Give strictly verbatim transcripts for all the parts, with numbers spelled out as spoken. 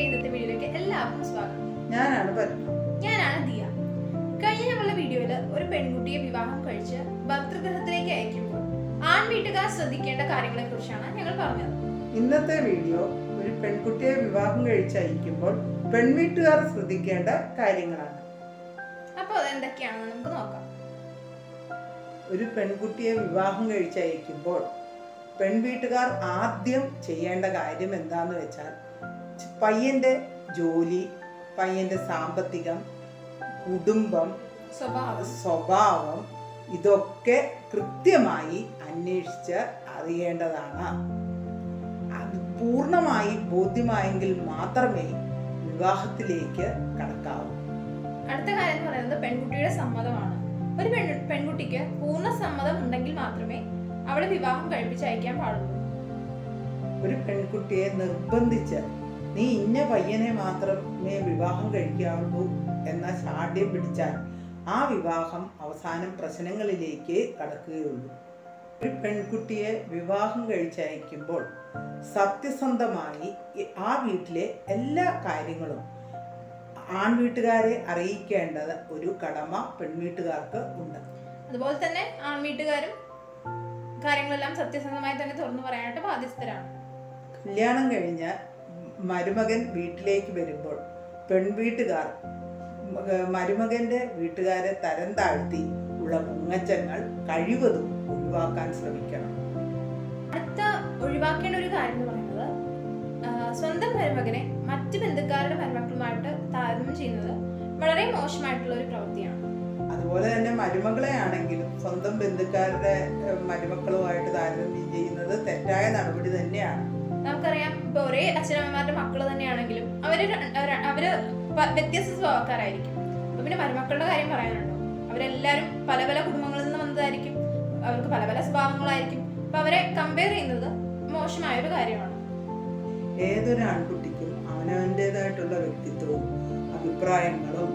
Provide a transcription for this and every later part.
ഇന്നത്തെ വീഡിയോയിലേക്ക് എല്ലാവർക്കും സ്വാഗതം. ഞാനാണ് പത്മ. ഞാനാണ് ദിയ. കഴിഞ്ഞ ഞങ്ങളുടെ വീഡിയോയിൽ ഒരു പെൺകുട്ടിയെ വിവാഹം കഴിച്ച് ഭർതൃഗൃഹത്തിലേക്ക് അയക്കുമ്പോൾ ആൺ വീട്ടുകാർ ശ്രദ്ധിക്കേണ്ട കാര്യങ്ങളെ കുറിച്ചാണ് ഞങ്ങൾ പറഞ്ഞത്. ഇന്നത്തെ വീഡിയോ ഒരു പെൺകുട്ടിയെ വിവാഹം കഴിച്ചയക്കുമ്പോൾ പെൺവീട്ടുകാർ ശ്രദ്ധിക്കേണ്ട കാര്യങ്ങളാണ്. അപ്പോൾ അതെന്തൊക്കെയാണെന്ന് നമുക്ക് നോക്കാം. ഒരു പെൺകുട്ടിയെ വിവാഹം കഴിച്ചയക്കുമ്പോൾ പെൺവീട്ടുകാർ ആദ്യം ചെയ്യേണ്ട കാര്യം എന്താന്ന് വെച്ചാൽ പയ്യന്റെ ജോലി, പയ്യന്റെ സാമ്പത്തികം, കുടുംബം, സ്വഭാവം സ്വഭാവം ഇതൊക്കെ കൃത്യമായി അന്വേഷിച്ച് അറിയേണ്ടതാണ്. അത് പൂർണ്ണമായി ബോധ്യമായെങ്കിൽ മാത്രമേ വിവാഹത്തിലേക്ക് കടക്കാവൂ. അടുത്ത കാര്യം എന്ന് പറയുന്നത് പെൺകുട്ടിയുടെ സമ്മതമാണ്. ഒരു പെൺ പെൺകുട്ടിക്ക് പൂർണ്ണ സമ്മതം ഉണ്ടെങ്കിൽ മാത്രമേ അവളെ വിവാഹം കഴിപ്പിച്ച് അയക്കാൻ പാടുള്ളൂ. ഒരു പെൺകുട്ടിയെ നിർബന്ധിച്ച് നീ ഇന്ന പയ്യനെ മാത്രമേ വിവാഹം കഴിക്കാവുള്ളൂ എന്ന ശാഠ്യം പിടിച്ചാൽ ആ വിവാഹം അവസാനം പ്രശ്നങ്ങളിലേക്ക് കടക്കുകയുള്ളൂ. ഒരു പെൺകുട്ടിയെ വിവാഹം കഴിച്ചയക്കുമ്പോൾ സത്യസന്ധമായി ആ വീട്ടിലെ എല്ലാ കാര്യങ്ങളും ആൺവീട്ടുകാരെ അറിയിക്കേണ്ടത് ഒരു കടമ പെൺവീട്ടുകാർക്ക് ഉണ്ട്. അതുപോലെ തന്നെ ആൺവീട്ടുകാരും കാര്യങ്ങളെല്ലാം സത്യസന്ധമായി തന്നെ തുറന്നു പറയാനായിട്ട് ബാധ്യസ്ഥരാണ്. കല്യാണം കഴിഞ്ഞ് മരുമകൻ വീട്ടിലേക്ക് വരുമ്പോൾ പെൺവീട്ടുകാർ മരുമകന്റെ വീട്ടുകാരെ തരം താഴ്ത്തി ഉള്ള മുങ്ങച്ചങ്ങൾ കഴിവതും ഒഴിവാക്കാൻ ശ്രമിക്കണം. അടുത്ത ഒഴിവാക്കേണ്ട ഒരു കാര്യം എന്ന് പറയുന്നത് സ്വന്തം മരുമകനെ മറ്റു ബന്ധുക്കാരുടെ മരുമക്കളുമായിട്ട് താരതമ്യം ചെയ്യുന്നത് വളരെ മോശമായിട്ടുള്ള ഒരു പ്രവൃത്തിയാണ്. അതുപോലെ തന്നെ മരുമകളെ ആണെങ്കിലും സ്വന്തം ബന്ധുക്കാരുടെ മരുമക്കളുമായിട്ട് താരതമ്യം ചെയ്യുന്നത് തെറ്റായ നടപടി തന്നെയാണ്. നമുക്കറിയാം, ഇപ്പൊ ഒരേ അച്ഛനമ്മമാരുടെ മക്കള് തന്നെയാണെങ്കിലും അവര് അവര് വ്യത്യസ്ത സ്വഭാവക്കാരായിരിക്കും. അപ്പൊ പിന്നെ മരുമക്കളുടെ കാര്യം പറയാനുണ്ടോ? അവരെല്ലാരും പല പല കുടുംബങ്ങളിൽ നിന്ന് വന്നതായിരിക്കും, അവർക്ക് പല പല സ്വഭാവങ്ങളായിരിക്കും. അപ്പൊ അവരെ കമ്പയർ ചെയ്യുന്നത് മോശമായ ഒരു കാര്യമാണ്. ഏതൊരു ആൺകുട്ടിക്കും അവനവൻ്റെതായിട്ടുള്ള വ്യക്തിത്വവും അഭിപ്രായങ്ങളും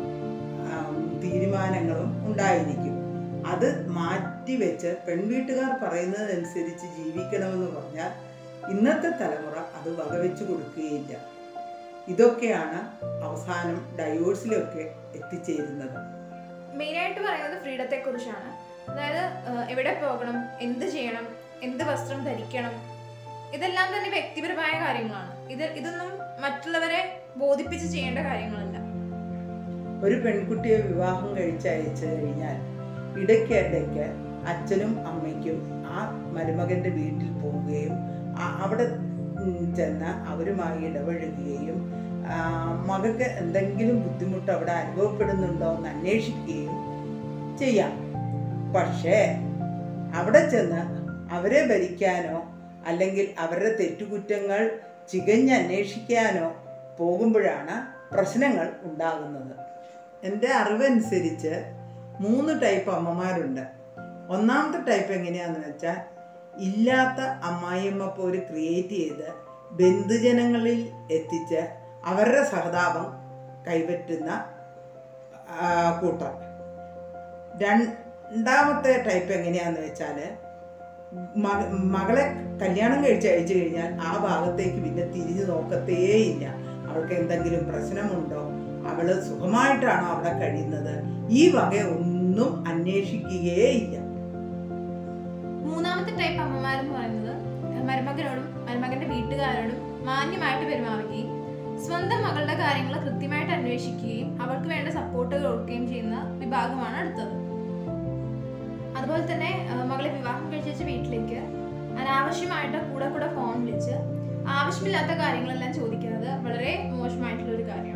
തീരുമാനങ്ങളും ഉണ്ടായിരിക്കും. അത് മാറ്റിവെച്ച് പെൺവീട്ടുകാർ പറയുന്നതനുസരിച്ച് ജീവിക്കണമെന്ന് പറഞ്ഞാൽ ഇന്നത്തെ തലമുറ അത് വകവെച്ചു കൊടുക്കുകയില്ല. ഇതൊക്കെയാണ് അവസാനം ഡൈവോഴ്സിലൊക്കെ എത്തിച്ചേരുന്നത്. മെയിനായിട്ട് പറയുന്നത് ഫ്രീഡത്തെ കുറിച്ചാണ്. അതായത് എവിടെ പോകണം, എന്ത് ചെയ്യണം, എന്ത് വസ്ത്രം ധരിക്കണം, ഇതെല്ലാം തന്നെ വ്യക്തിപരമായ കാര്യങ്ങളാണ്. ഇത് ഇതൊന്നും മറ്റുള്ളവരെ ബോധിപ്പിച്ച് ചെയ്യേണ്ട കാര്യങ്ങളല്ല. ഒരു പെൺകുട്ടിയെ വിവാഹം കഴിച്ചയച്ചു കഴിഞ്ഞാൽ ഇടയ്ക്കിടയ്ക്ക് അച്ഛനും അമ്മയ്ക്കും ആ മരുമകന്റെ വീട്ടിൽ പോവുകയും അവിടെ ചെന്ന് അവരുമായി ഇടപഴകുകയും മകൾക്ക് എന്തെങ്കിലും ബുദ്ധിമുട്ട് അവിടെ അനുഭവപ്പെടുന്നുണ്ടോ എന്ന് അന്വേഷിക്കുകയും ചെയ്യാം. പക്ഷേ അവിടെ ചെന്ന് അവരെ ഭരിക്കാനോ അല്ലെങ്കിൽ അവരുടെ തെറ്റുകുറ്റങ്ങൾ ചികഞ്ഞന്വേഷിക്കാനോ പോകുമ്പോഴാണ് പ്രശ്നങ്ങൾ ഉണ്ടാകുന്നത്. എൻ്റെ അറിവനുസരിച്ച് മൂന്ന് ടൈപ്പ് അമ്മമാരുണ്ട്. ഒന്നാമത്തെ ടൈപ്പ് എങ്ങനെയാണെന്ന് വെച്ചാൽ ഇല്ലാത്ത അമ്മായിയമ്മ പോര് ക്രിയേറ്റ് ചെയ്ത് ബന്ധുജനങ്ങളിൽ എത്തിച്ച് അവരുടെ സഹതാപം കൈപ്പറ്റുന്ന കൂട്ടർ. രണ്ടാമത്തെ ടൈപ്പ് എങ്ങനെയാണെന്ന് വെച്ചാൽ മക മകളെ കല്യാണം കഴിച്ച് അയച്ചു കഴിഞ്ഞാൽ ആ ഭാഗത്തേക്ക് പിന്നെ തിരിഞ്ഞു നോക്കത്തേയില്ല. അവൾക്ക് എന്തെങ്കിലും പ്രശ്നമുണ്ടോ, അവള് സുഖമായിട്ടാണോ അവിടെ കഴിയുന്നത്, ഈ വക ഒന്നും അന്വേഷിക്കുകയേയില്ല. മൂന്നാമത്തെ ടൈപ്പ് അമ്മമാരെന്ന് പറയുന്നത് മരുമകനോടും മരുമകന്റെ വീട്ടുകാരോടും മാന്യമായിട്ട് പെരുമാറുകയും സ്വന്തം മകളുടെ കാര്യങ്ങൾ കൃത്യമായിട്ട് അന്വേഷിക്കുകയും അവർക്ക് വേണ്ട സപ്പോർട്ട് കൊടുക്കുകയും ചെയ്യുന്ന വിഭാഗമാണ് അടുത്തത്. അതുപോലെ തന്നെ മകളെ വിവാഹം കഴിച്ച വീട്ടിലേക്ക് അനാവശ്യമായിട്ട് കൂടെ കൂടെ ഫോൺ വിളിച്ച് ആവശ്യമില്ലാത്ത കാര്യങ്ങളെല്ലാം ചോദിക്കുന്നത് വളരെ മോശമായിട്ടുള്ള ഒരു കാര്യമാണ്.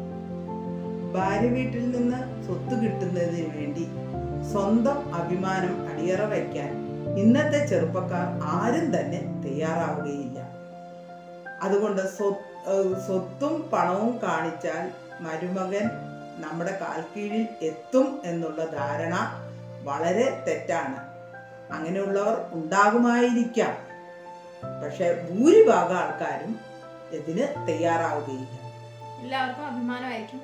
ഭാര്യ വീട്ടിൽ നിന്ന് സ്വത്ത് കിട്ടുന്നതിന് വേണ്ടി സ്വന്തം അഭിമാനം അടിയറ വയ്ക്കാൻ ഇന്നത്തെ ചെറുപ്പക്കാർ ആരും തന്നെ തയ്യാറാവുകയില്ല. അതുകൊണ്ട് സ്വത്തും പണവും കാണിച്ചാൽ മരുമകൻ നമ്മുടെ കാൽക്കീഴിൽ എത്തും എന്നുള്ള ധാരണ വളരെ തെറ്റാണ്. അങ്ങനെയുള്ളവർ ഉണ്ടാകുമായിരിക്കാം, പക്ഷെ ഭൂരിഭാഗം ആൾക്കാരും ഇതിന് തയ്യാറാവുകയില്ല. എല്ലാവർക്കും അഭിമാനമായിരിക്കും.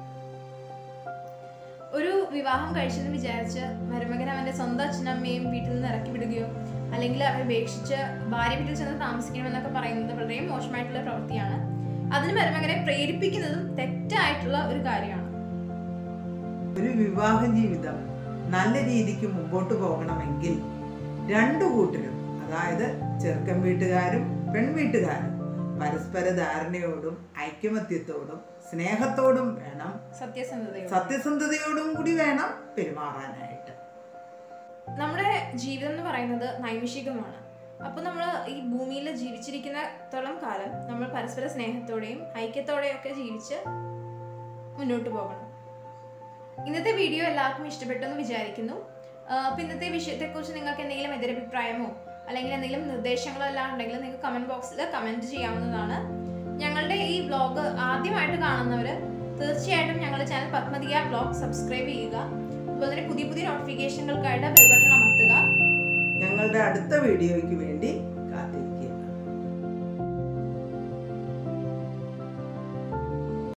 ഒരു വിവാഹം കഴിച്ചെന്ന് വിചാരിച്ച് മരുമകൻ അവന്റെ സ്വന്തം അച്ഛനമ്മയും വീട്ടിൽ നിന്ന് ഇറക്കി വിടുകയോ അല്ലെങ്കിൽ അവരെ ഉപേക്ഷിച്ച് ഭാര്യ വീട്ടിൽ ചെന്ന് താമസിക്കണമെന്നൊക്കെ പറയുന്നത് വളരെ മോശമായിട്ടുള്ള പ്രവൃത്തിയാണ്. അതിന് മരുമകനെ പ്രേരിപ്പിക്കുന്നതും തെറ്റായിട്ടുള്ള ഒരു കാര്യമാണ്. ഒരു വിവാഹ ജീവിതം നല്ല രീതിക്ക് മുമ്പോട്ട് പോകണമെങ്കിൽ രണ്ടു കൂട്ടരും, അതായത് ചെറുക്കൻ വീട്ടുകാരും പെൺവീട്ടുകാരും പരസ്പര ധാരണയോടും ഐക്യമത്യത്തോടും സ്നേഹത്തോടും വേണം, സത്യസന്ധതയോടും സത്യസന്ധതയോടും കൂടി വേണം പെരുമാറാനായിട്ട്. നമ്മുടെ ജീവിതം എന്ന് പറയുന്നത് നൈമിഷികമാണ്. അപ്പൊ നമ്മൾ ഈ ഭൂമിയിൽ ജീവിച്ചിരിക്കുന്നത്തോളം കാലം നമ്മൾ പരസ്പര സ്നേഹത്തോടെയും ഐക്യത്തോടെയും ഒക്കെ ജീവിച്ച് മുന്നോട്ട് പോകണം. ഇന്നത്തെ വീഡിയോ എല്ലാവർക്കും ഇഷ്ടപ്പെട്ടെന്ന് വിചാരിക്കുന്നു. അപ്പൊ ഇന്നത്തെ വിഷയത്തെക്കുറിച്ച് നിങ്ങൾക്ക് എന്തെങ്കിലും എതിരഭിപ്രായമോ അല്ലെങ്കിൽ എന്തെങ്കിലും നിർദ്ദേശങ്ങളോ എല്ലാം ഉണ്ടെങ്കിൽ നിങ്ങൾക്ക് കമന്റ് ബോക്സിൽ കമന്റ് ചെയ്യാവുന്നതാണ്. ഞങ്ങളുടെ ഈ വ്ലോഗ് ആദ്യമായിട്ട് കാണുന്നവർ തീർച്ചയായിട്ടും ഞങ്ങളുടെ ചാനൽ പത്മദിയ വ്ലോഗ് സബ്സ്ക്രൈബ് ചെയ്യുക. അതുപോലെ തന്നെ പുതിയ പുതിയ നോട്ടിഫിക്കേഷനുകൾക്കായിട്ട് ബെൽ ബട്ടൺ അമർത്തുക. ഞങ്ങളുടെ അടുത്ത വീഡിയോയ്ക്ക് വേണ്ടി